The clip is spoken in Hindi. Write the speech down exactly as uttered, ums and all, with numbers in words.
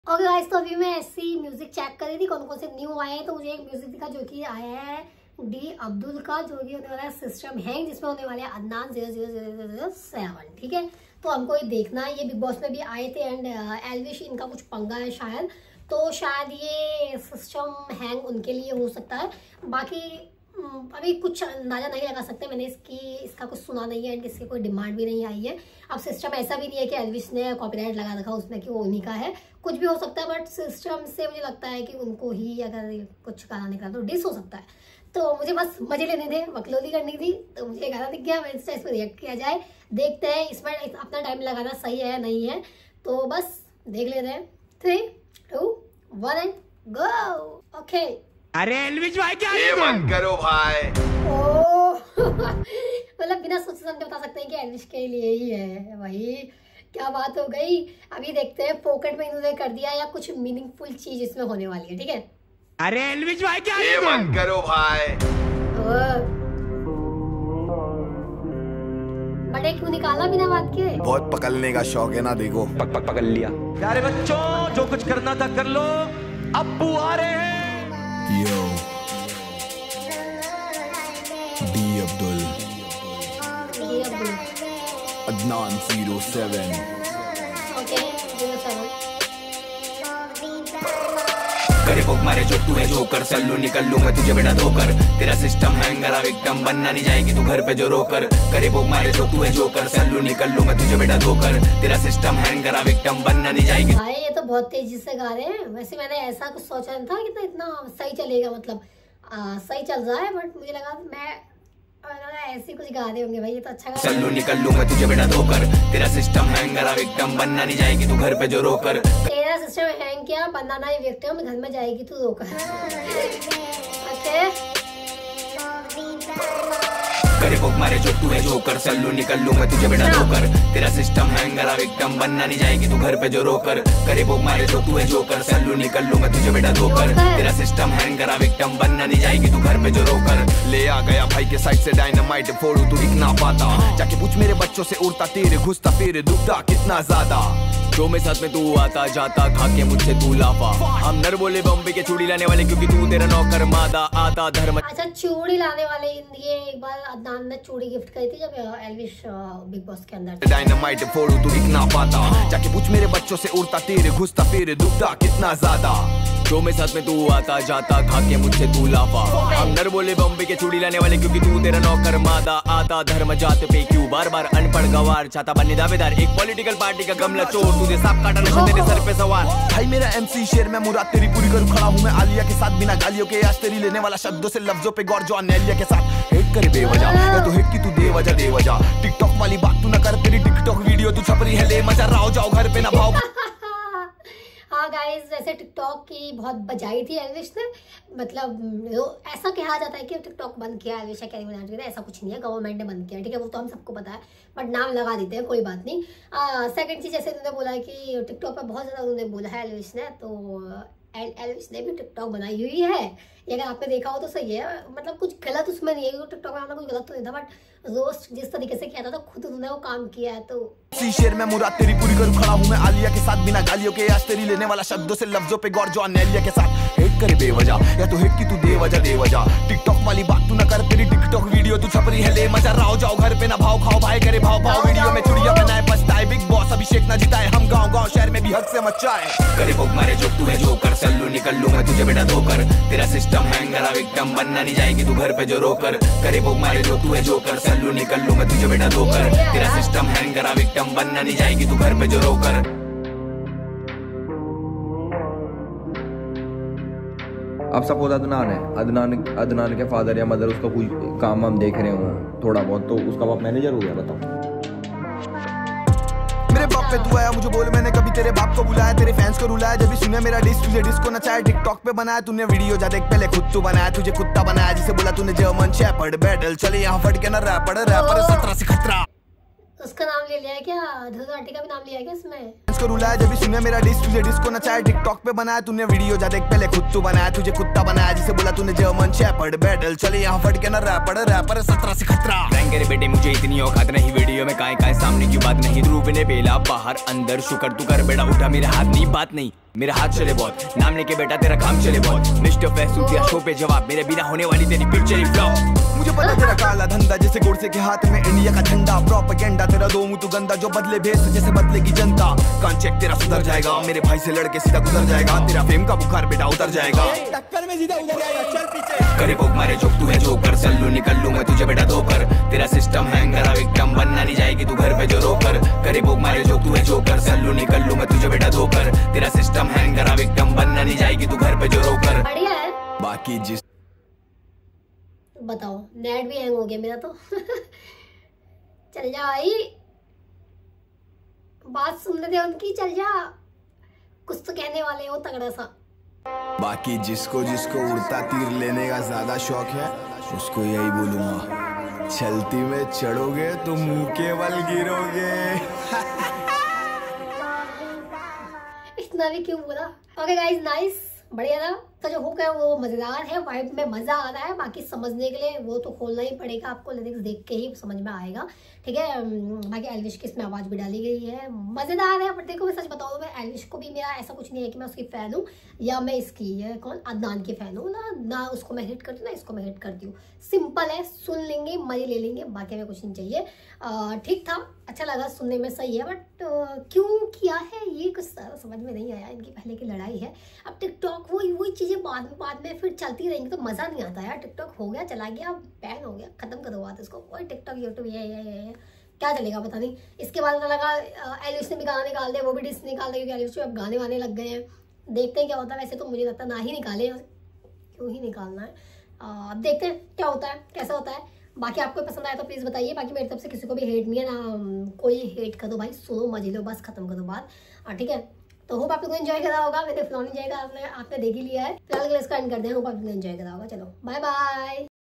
ओके गाइस, तो अभी मैं ऐसी म्यूजिक चेक कर रही थी कौन कौन से न्यू आए हैं। तो मुझे एक म्यूजिक दिखा जो कि आया है डी अब्दुल का, जो कि होने वाला है सिस्टम हैंग, जिसमें होने वाले हैं Adnan zero zero zero zero seven. ठीक है, तो हमको ये देखना है। ये बिग बॉस में भी आए थे एंड एल्विश इनका कुछ पंगा है शायद, तो शायद ये सिस्टम हैंग उनके लिए हो सकता है। बाकी अभी कुछ अंदाजा नहीं लगा सकते, मैंने इसकी इसका कुछ सुना नहीं है एंड इसकी कोई डिमांड भी नहीं आई है। अब सिस्टम ऐसा भी नहीं है कि एल्विश ने कॉपीराइट लगा रखा उसमें कि वो उन्हीं का है, कुछ भी हो सकता है। बट सिस्टम से मुझे लगता है कि उनको ही अगर कुछ गाना निकला तो डिस हो सकता है। तो मुझे बस मजे लेने थे, बकलोली करनी थी, तो मुझे गाना दिख गया, मैं इस पर रिएक्ट किया जाए। देखते हैं इसमें अपना टाइम लगाना सही है नहीं है, तो बस देख लेते हैं। Three two one and go. Okay, अरे एल्विश भाई क्या ये मत करो भाई। ओह मतलब बिना सोचे समझे बता सकते हैं कि एल्विश के लिए ही है भाई। क्या बात हो गई। अभी देखते हैं पॉकेट में इन्होंने कर दिया या कुछ मीनिंगफुल चीज इसमें होने वाली है। ठीक है, अरे एल्विश भाई क्या ये मत करो भाई। बड़े क्यों निकाला बिना बात के। बहुत पकड़ने का शौक है ना, देखो पक पक पकड़ लिया। प्यारे बच्चों, जो कुछ करना था कर लो, अब्बू आ रहे हैं। यो डी अब्दुल, ये अब Adnan zero seven. Okay zero seven. करे भोग मारे जो तू है जो कर, सल्लू निकल लूंगा तुझे बेटा धोकर। तेरा सिस्टम हैंग करा विक्टिम बनना नहीं जाएगी तू घर पे जो रोकर। करे भोग मारे जो तू है जो कर, सल्लू निकल लूंगा तुझे बेटा धोकर। तेरा सिस्टम हैंग करा विक्टिम बनना नहीं जाएगी। भाई ये तो बहुत तेजी से गा रहे हैं। वैसे मैंने ऐसा कुछ सोचा नहीं था कि तो इतना सही चलेगा, मतलब आ, सही चल रहा है, बट मुझे लगा मैं ऐसे कुछ गा रहे होंगे भाई। ये तो अच्छा गा। सल्लू निकल लूंगा तुझे बेटा धोकर। तेरा सिस्टम हैंग करा विक्टिम बनना नहीं जाएगी तू घर पे जो रोकर। तेरा सिस्टम हैंग किया बनाना ही विक्टिम घर में जाएगी तू रोकर। ओके, करे भोग मारे जो तू है जो कर, सल्लू निकल लूंगा तुझे बेटा धोकर। तेरा सिस्टम हैंग करा विक्टिम बनना नहीं जाएगी तू घर पे जो रोकर। करे भोग मारे जो तू है जो कर, सल्लू निकल लूंगा तुझे बेटा धोकर। तेरा सिस्टम हैंग करा विक्टिम बनना नहीं जाएगी तू घर पे जो रोकर। ले आ गया भाई के साइड से डायनामाइट, फोड़ू तू दिख ना पाता। जाके पूछ मेरे बच्चों से, उड़ता तेरे घुसता फिर दुखता कितना ज्यादा। जो में साथ में तू आता जाता, खा के मुझसे तू लाफा। हम नर बोले बॉम्बे के चूड़ी लाने वाले, क्योंकि तू तेरा नौकर मादा आता धर्म। अच्छा चूड़ी लाने वाले, ये एक बार अदनान ने चूड़ी गिफ्ट करी थी जब एल्विश बिग बॉस के अंदर। डायनामाइट फोड़ू तू दिख ना पाता। जाके पूछ मेरे बच्चों से, उड़ता तेरे घुसता फिर दुखता कितना ज्यादा। जो में साथ में तू आता जाता, खा के मुझसे तू लाफा। हम नर बोले बॉम्बे के चूड़ी लाने वाले, क्योंकि तू तेरा नौकर मादा आता धर्म जात पे क्यों बार बार अनपढ़ गवार। चाहता बनने दावेदार एक पॉलिटिकल पार्टी का गमला चोर, तुझे सांप काटा नशा तेरे सर पे सवार। भाई मेरा एमसी शेर, मैं मुराद तेरी पूरी करूं। खड़ा हूं मैं आलिया के साथ बिना गालियों के, आज तेरी लेने वाला शब्दों से लफ्जों पे गौर। जो अनेलिया के साथ हेट करे बेवजह, या तो हेट की तू दे वजह दे वजह। टिकटॉक वाली बात तू ना कर, तेरी टिकटॉक वीडियो तू छपरी है ले मजा। राव जाओ घर पे ना भाव। हाँ गाइस, वैसे टिकटॉक की बहुत बजाई थी एल्विश ने। मतलब ऐसा कहा जाता है कि टिकटॉक बंद किया एल्विश कैरी मिनाटी ने, ऐसा कुछ नहीं है, गवर्नमेंट ने बंद किया। ठीक है, वो तो हम सबको पता है, बट नाम लगा देते हैं, कोई बात नहीं। सेकंड चीज, जैसे उन्होंने बोला है कि टिकटॉक पे बहुत ज्यादा उन्होंने बोला है एल्विश ने, तो एल्विश ने भी टिकटॉक बनाई हुई है। ये अगर आपने देखा हो तो सही है, मतलब कुछ गलत उसमें नहीं है। टिकटॉक में कुछ गलत तो नहीं था, बट रोस्ट जिस तरीके से किया था तो खुद उन्होंने वो काम किया है। तो शेर मैं मुराद तेरी पूरी करूं। खड़ा हूं मैं आलिया के साथ बिना गालियों के, आज तेरी लेने वाला शब्दों से लफ्जों पे गौर। जो अनेलिया के साथ हेट करे बेवजह, या तो हेट की तू दे वजह दे वजह। टिकटॉक वाली बात तू ना कर, तेरी टिकटॉक वीडियो तू छपरी है ले मजा। राव जाओ घर पे ना भाव खाओ, भाई करे भाव भाव। वीडियो में चुड़िया बनाए पछताए, बिग बॉस अभिषेक ना जिताए। हम गाँव गाँव शहर में भी हक से मचाए। करे भोग मारे जो तू है जो कर, सल्लू निकल लूंगा तुझे बेटा धोकर। तेरा सिस्टम हैंग करा विक्टिम बनना नहीं जाएगी तू घर पे जो रोकर। करे भोग मारे जो तू है जो कर, सल्लू निकल लूंगा तुझे बेटा धोकर। तेरा सिस्टम हैंग करा विक्टिम बनना नहीं जाएगी तू घर पे जो रोकर। अब सपोज अदनान है, अदनान अदनान के फादर या मदर उसका कोई काम हम देख रहे हो थोड़ा बहुत, तो उसका बाप मैनेजर हो गया। बताओ मेरे बाप पे तू आया, मुझे बोल मैंने कभी तेरे बाप को बुलाया। तेरे फैंस को रुलाया, जब भी सुने मेरा डिस तुझे डिस्को नचाया। टिकटॉक पे बनाया तूने वीडियो, जा देख पहले खुद तू बनाया। तुझे कुत्ता बनाया जिसे बोला तूने जर्मन शेपर्ड। बैटल चले यहाँ फट के ना रैपर रैपर सत्रह से खतरा। उसका नाम ले लिया है क्या? धुरघाटी का भी नाम लिया है क्या इसमें? इसको रुलाया, जब भी सुने मेरा डिस तुझे डिस्को नचाया। टिकटॉक पे बनाया तूने वीडियो, जा देख पहले खुद तू बनाया। तुझे कुत्ता बनाया जिसे बोला तूने जर्मन शेपर्ड। बैटल चले यहाँ फट के ना रैपर रैपर सत्रह से खतरा। रैंकर बेटे मुझे इतनी औकात नहीं, वीडियो में काहे काहे सामने की बात नहीं। ध्रुव ने बेला बाहर अंदर, शुक्र तू कर बेटा उठा मेरा हाथ नहीं बात नहीं। मेरा हाथ चले बहुत, नाम लेके बेटा तेरा काम चले बहुत। मिस्टर फैसू दिया शो पे जवाब, मेरे बिना होने वाली तेरी पिक्चर ही फ्लॉप। मुझे पता तेरा काला धंधा, जैसे गोडसे के हाथ में इंडिया का झंडा। प्रोपेगेंडा तेरा दो मुंह तू गंदा, जो बदले भेस जैसे बदलेगी जनता। कॉन्चेक्ट तेरा सुधर जाएगा, मेरे भाई से लड़के सीधा गुजर जाएगा। तेरा फेम का बुखार बेटा उतर जाएगा, टक्कर में सीधा उतर जाएगा। चल पीछे करे भोग मारे जोक, तू है जोकर। सल्लू निकल लूं मैं तुझे बेटा धोकर। तेरा सिस्टम हैंग करा विक्टिम, बनना नहीं जाएगी तू घर पे जो रोकर। करे भोग मारे जोक, तू है जोकर। सल्लू निकल लूं मैं तुझे बेटा धोकर। तेरा सिस्टम हैंग करा विक्टिम, बनना नहीं जाएगी तू घर पे जो रोकर। बढ़िया है। बाकी जिस बताओ, नेट भी हैंग हो गया मेरा तो। चल जा भाई, बात सुनने दे उनकी, चल जा। कुछ तो कहने वाले हो तगड़ा सा। बाकी जिसको जिसको उड़ता तीर लेने का ज्यादा शौक है, उसको यही बोलूंगा, चलती में चढ़ोगे तो मुंह के बल गिरोगे। इतना भी क्यों बोला? ओके गाइस, नाइस, बढ़िया था। तो जो हुक है वो मजेदार है, वाइब में मजा आ रहा है। बाकी समझने के लिए वो तो खोलना ही पड़ेगा आपको, लिरिक्स देख के ही समझ में आएगा, ठीक है। बाकी एल्विश की इसमें आवाज भी डाली गई है, मजेदार है। बट देखो मैं सच बताऊँ, मैं एल्विश को भी, मेरा ऐसा कुछ नहीं है कि मैं उसकी फैन हूँ या मैं इसकी है कौन अदनान की फैन हूँ ना ना उसको मैं हिट करती हूँ ना इसको मैं हिट करती हूँ। सिंपल है, सुन लेंगे, मजे ले लेंगे, बाकी में कुछ नहीं चाहिए। ठीक था, अच्छा लगा, सुनने में सही है। बट क्यों किया है ये कुछ समझ में नहीं आया। इनकी पहले की लड़ाई है, अब टिकटॉक वही वही चीजें बाद में बाद में फिर चलती रहेंगी तो मजा नहीं आता यार। टिकटॉक हो गया, चला गया, बैन हो गया, खत्म कर दो बात इसको। कोई टिकटॉक यूट्यूब ये ये ये क्या चलेगा पता नहीं। इसके बाद पता लगा एलिश ने भी गाना निकाल दिया, वो भी डिस निकाल दिया, क्योंकि एलिश अब गाने वाने लग गए हैं। देखते हैं क्या होता है। वैसे तो मुझे लगता है ना ही निकाले, क्यों ही निकालना है। अब देखते हैं क्या होता है, कैसा होता है। बाकी आपको पसंद आया तो प्लीज़ बताइए। बाकी मेरी तरफ से किसी को भी हेट नहीं है ना, कोई हेट कर दो भाई, सुनो मजे लो, बस खत्म कर दो बात, ठीक है। तो होप आप लोगों ने एंजॉय करा होगा। मैंने फ्लॉन एंजॉय करा, आपने आपने देख ही लिया है। फिलहाल इसका एंड करते हैं। होप आप लोगों ने एंजॉय करा होगा। चलो बाय बाय।